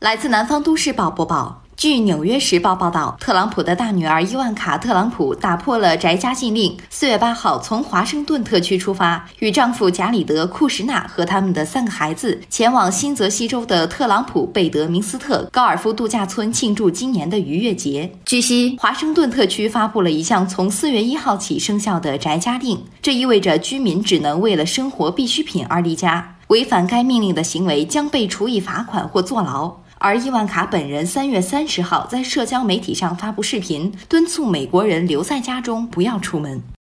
来自南方都市报播报，据《纽约时报》报道，特朗普的大女儿伊万卡·特朗普打破了宅家禁令，4月8号从华盛顿特区出发，与丈夫贾里德·库什纳和他们的3个孩子前往新泽西州的特朗普贝德明斯特高尔夫度假村庆祝今年的逾越节。据悉，华盛顿特区发布了一项从4月1号起生效的宅家令，这意味着居民只能为了生活必需品而离家，违反该命令的行为将被处以罚款或坐牢。而伊万卡本人3月30号在社交媒体上发布视频，敦促美国人留在家中，不要出门。